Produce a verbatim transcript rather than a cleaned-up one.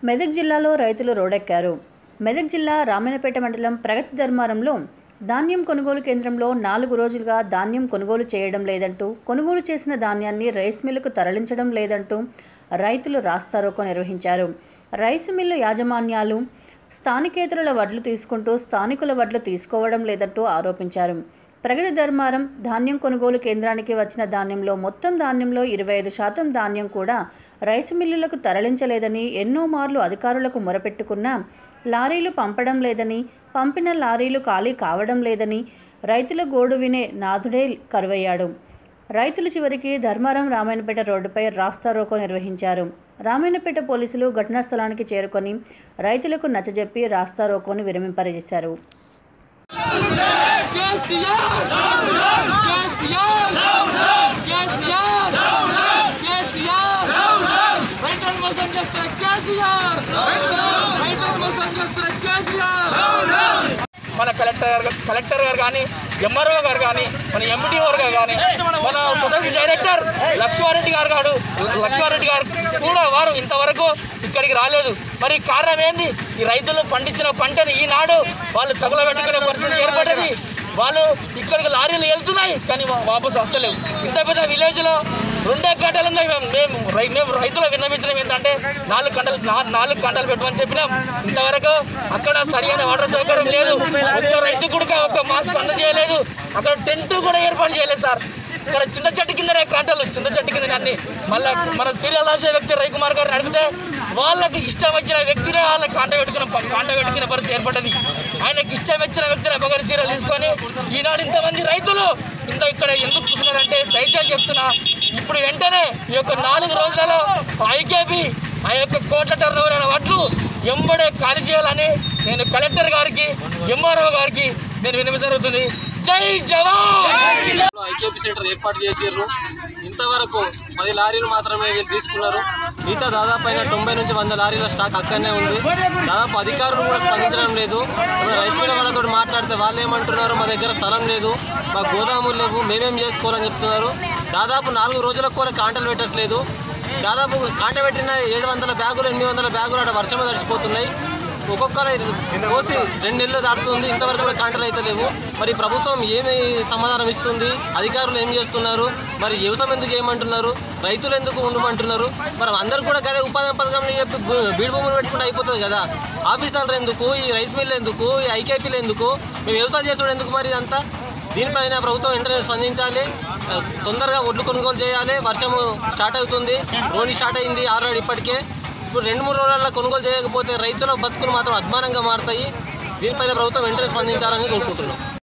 మెదక్ జిల్లాలో రైతులు రోడ్డెక్కారు. మెదక్ జిల్లా రామాయణపేట మండలం ప్రగతి ధర్మారంలో ధాన్యం కొనుగోలు కేంద్రంలో నాలుగు రోజులుగా ధాన్యం కొనుగోలు చేయడం లేదంటూ, కొనుగోలు చేసిన ధాన్యాన్ని రైస్ మిల్లుకు తరలించడం లేదంటూ రైతులు రాస్తారోకో నిర్వహించారు. రైసు మిల్లు యాజమాన్యాలు స్థానికేతరుల వడ్లు తీసుకుంటూ స్థానికుల వడ్లు తీసుకోవడం లేదంటూ ఆరోపించారు. ప్రగతి ధర్మారం ధాన్యం కొనుగోలు కేంద్రానికి వచ్చిన ధాన్యంలో మొత్తం ధాన్యంలో ఇరవై ఐదు శాతం ధాన్యం కూడా రైసు మిల్లులకు తరలించలేదని, ఎన్నో మార్లు అధికారులకు మొరపెట్టుకున్నా లారీలు పంపడం లేదని, పంపిన లారీలు ఖాళీ కావడం లేదని రైతుల గోడు వినే నాథుడే కరువయ్యాడు. రైతులు చివరికి ధర్మారం రామాయణపేట రోడ్డుపై రాస్తారోకో నిర్వహించారు. రామాయణపేట పోలీసులు ఘటనా స్థలానికి చేరుకొని రైతులకు నచ్చజెప్పి రాస్తారోకోను విరమింపజేశారు. మన కలెక్టర్ గారు కలెక్టర్ గారు కానీ, ఎంఆర్ఓ గారు కానీ, మన ఎంపీడీ గారు కానీ, మన సొసైటీ డైరెక్టర్ లక్ష్మారెడ్డి గారు గారు లక్ష్మారెడ్డి గారు కూడా వారు ఇంతవరకు ఇక్కడికి రాలేదు. మరి కారణం ఏంది? ఈ రైతులు పండించిన పంటని ఈనాడు వాళ్ళు తగులబెట్టుకునే పరిస్థితి ఏర్పడ్డది. వాళ్ళు ఇక్కడికి లారీలు వెళ్తున్నాయి కానీ వాపసు వస్తలేవు. ఇంత పెద్ద విలేజ్లో రెండే గంటలు ఉన్నాయి. మేము మేము మేము రైతులు విన్నవించడం ఏంటంటే నాలుగు గంటలు నాలుగు గంటలు పెట్టమని చెప్పినాం. ఇంతవరకు అక్కడ సరైన వాటర్ సౌకర్యం లేదు. ఒక్క రైతు కూడా ఒక మాస్క్ అందజేయలేదు. అక్కడ టెంట్ కూడా ఏర్పాటు చేయలేదు సార్. ఇక్కడ చిన్న చెట్టు కిందనే గంటలు చిన్న చెట్టు కిందనే అన్ని. మళ్ళీ మన సీరియల్ రాసే వ్యక్తి రవికుమార్ గారిని అడిగితే వాళ్ళకి ఇష్టం వచ్చిన వ్యక్తినే వాళ్ళకి కాంట పెట్టుకున్న కాంట పెట్టుకునే పరిస్థితి ఏర్పడ్డది. ఆయనకి ఇష్టం వచ్చిన వ్యక్తిని పొగరి సీరియల్ తీసుకొని ఈనాడు ఇంతమంది రైతులు ఇంత ఇక్కడ ఎందుకు కూర్చున్నారంటే దయచేసి చెప్తున్నా, ఇప్పుడు వెంటనే ఈ యొక్క నాలుగు రోజులలో ఐకేపీ ఆ యొక్క కోట్ల టర్నోవర్ అయిన వడ్లు ఎంబడే ఖాళీ చేయాలని నేను కలెక్టర్ గారికి, ఎంఆర్ఓ గారికి నేను వినడం జరుగుతుంది. జై జవాన్. ఐకేపీ సెంటర్ ఏర్పాటు చేసారు. ఇంతవరకు పది లారీలు మాత్రమే వీళ్ళు తీసుకున్నారు. మిగతా దాదాపు అయినా తొంభై నుంచి వంద లారీల స్టాక్ అక్కడనే ఉంది. దాదాపు అధికారులు కూడా స్పందించడం లేదు. రైస్ మిల్ వాళ్ళతో మాట్లాడితే వాళ్ళు ఏమంటున్నారు, మా దగ్గర స్థలం లేదు, మా గోదాములు లేవు, మేమేం చేసుకోవాలని చెప్తున్నారు. దాదాపు నాలుగు రోజులకు కూడా కాంటలు పెట్టట్లేదు. దాదాపు కాంట పెట్టిన ఏడు వందల బ్యాగులు ఎనిమిది వందల బ్యాగులు అక్కడ వర్షమే తడిచిపోతున్నాయి. ఒక్కొక్కరు కోసి రెండు నెలలు దాటుతుంది, ఇంతవరకు కూడా కాంటలు అయితే లేవు. మరి ప్రభుత్వం ఏమి సమాధానం ఇస్తుంది? అధికారులు ఏం చేస్తున్నారు? మరి వ్యవసాయం ఎందుకు చేయమంటున్నారు? రైతులు ఎందుకు ఉండమంటున్నారు? మరి అందరూ కూడా కదా ఉపాధి పథకం చెప్పి బీడు భూములు పెట్టుకుంటే అయిపోతుంది కదా. ఆఫీసర్లు ఎందుకు, ఈ రైస్ మిల్ ఎందుకు, ఈ ఐకేపీలు ఎందుకు, మేము వ్యవసాయం చేసుడు ఎందుకు? మరి ఇదంతా దీనిపైన ప్రభుత్వం వెంటనే స్పందించాలి. తొందరగా ఒడ్లు కొనుగోలు చేయాలి. వర్షము స్టార్ట్ అవుతుంది, రోడ్డు స్టార్ట్ అయింది ఆల్రెడీ ఇప్పటికే. ఇప్పుడు రెండు మూడు రోజుల్లో కొనుగోలు చేయకపోతే రైతుల బతుకులు మాత్రం అధ్వానంగా మారుతాయి. దీనిపైన ప్రభుత్వం వెంటనే స్పందించాలని కోరుకుంటున్నాం.